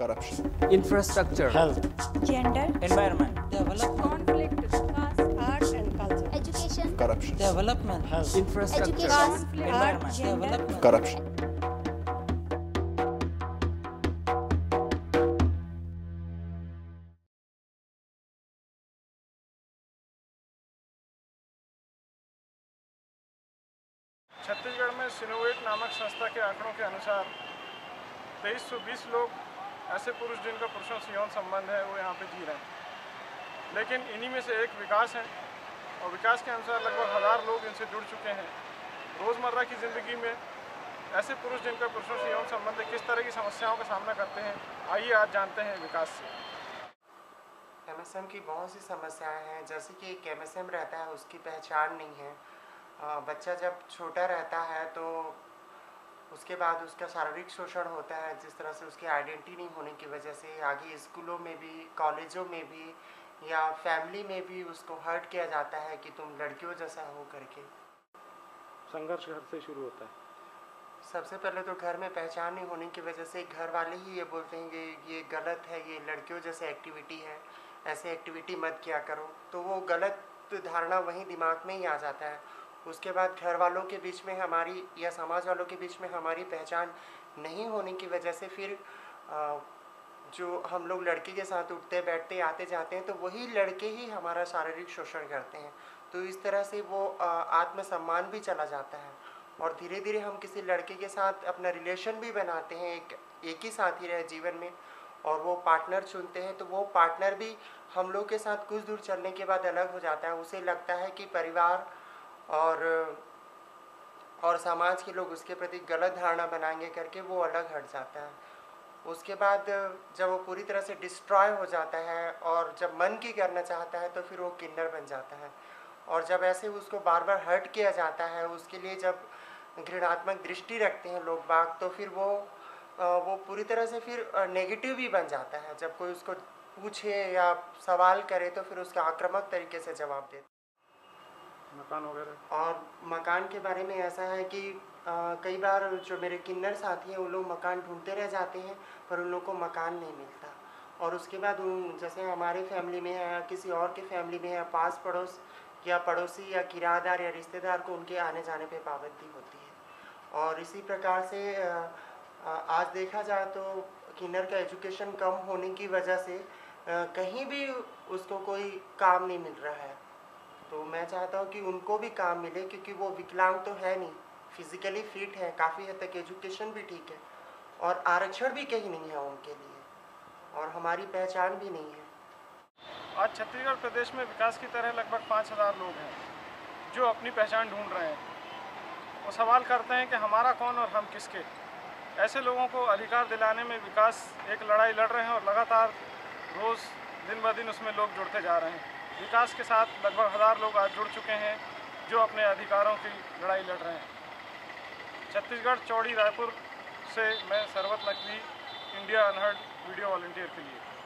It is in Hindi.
corruption, infrastructure, health, gender, environment, development, conflict, caste, art and culture, education, corruption, development, health, infrastructure, education, environment, gender, development, corruption. Chhattisgarh में सिनोवेट नामक संस्था के आंकड़ों के अनुसार 2320 लोग ऐसे पुरुष जिनका पुरुषों से यौन संबंध है वो यहाँ पे जी रहे हैं, लेकिन इन्हीं में से एक विकास है और विकास के अनुसार लगभग 1000 लोग इनसे जुड़ चुके हैं। रोज़मर्रा की ज़िंदगी में ऐसे पुरुष जिनका पुरुषों से यौन संबंध है किस तरह की समस्याओं का सामना करते हैं, आइए आज जानते हैं विकास से। एमएसएम की बहुत सी समस्याएं हैं, जैसे कि एक एमएसएम रहता है उसकी पहचान नहीं है। बच्चा जब छोटा रहता है तो उसके बाद उसका शारीरिक शोषण होता है, जिस तरह से उसकी आइडेंटिटी नहीं होने की वजह से आगे स्कूलों में भी, कॉलेजों में भी या फैमिली में भी उसको हर्ट किया जाता है कि तुम लड़कियों जैसा हो करके। संघर्ष घर से शुरू होता है। सबसे पहले तो घर में पहचान नहीं होने की वजह से घर वाले ही ये बोलते हैं कि ये गलत है, ये लड़कियों जैसे एक्टिविटी है, ऐसे एक्टिविटी मत किया करो, तो वो गलत धारणा वहीं दिमाग में ही आ जाता है। उसके बाद घर वालों के बीच में हमारी या समाज वालों के बीच में हमारी पहचान नहीं होने की वजह से फिर जो हम लोग लड़के के साथ उठते बैठते आते जाते हैं तो वही लड़के ही हमारा शारीरिक शोषण करते हैं। तो इस तरह से वो आत्मसम्मान भी चला जाता है और धीरे धीरे हम किसी लड़के के साथ अपना रिलेशन भी बनाते हैं, एक ही साथी रहे जीवन में, और वो पार्टनर चुनते हैं तो वो पार्टनर भी हम लोग के साथ कुछ दूर चलने के बाद अलग हो जाता है। उसे लगता है कि परिवार और समाज के लोग उसके प्रति गलत धारणा बनाएंगे करके वो अलग हट जाता है। उसके बाद जब वो पूरी तरह से डिस्ट्रॉय हो जाता है और जब मन की करना चाहता है तो फिर वो किन्नर बन जाता है। और जब ऐसे उसको बार बार हर्ट किया जाता है, उसके लिए जब घृणात्मक दृष्टि रखते हैं लोग बाग, तो फिर वो पूरी तरह से फिर नेगेटिव भी बन जाता है। जब कोई उसको पूछे या सवाल करे तो फिर उसका आक्रामक तरीके से जवाब दे। मकान वगैरह, और मकान के बारे में ऐसा है कि कई बार जो मेरे किन्नर साथी हैं वो लोग मकान ढूंढते रह जाते हैं पर उन लोगों को मकान नहीं मिलता। और उसके बाद जैसे हमारे फैमिली में है या किसी और के फैमिली में है, पास पड़ोस या पड़ोसी या किराएदार या रिश्तेदार को उनके आने जाने पे पाबंदी होती है। और इसी प्रकार से आज देखा जाए तो किन्नर का एजुकेशन कम होने की वजह से कहीं भी उसको कोई काम नहीं मिल रहा है। तो मैं चाहता हूँ कि उनको भी काम मिले, क्योंकि वो विकलांग तो है नहीं, फिजिकली फिट है, काफ़ी हद तक एजुकेशन भी ठीक है और आरक्षण भी कहीं नहीं है उनके लिए और हमारी पहचान भी नहीं है। आज छत्तीसगढ़ प्रदेश में विकास की तरह लगभग 5000 लोग हैं जो अपनी पहचान ढूंढ रहे हैं। वो सवाल करते हैं कि हमारा कौन और हम किसके। ऐसे लोगों को अधिकार दिलाने में विकास एक लड़ाई लड़ रहे हैं और लगातार रोज़ दिन ब दिन उसमें लोग जुड़ते जा रहे हैं। विकास के साथ लगभग 1000 लोग आज जुड़ चुके हैं जो अपने अधिकारों की लड़ाई लड़ रहे हैं। छत्तीसगढ़ चौड़ी रायपुर से मैं Sarwat Naqvi, India Unheard video volunteer के लिए।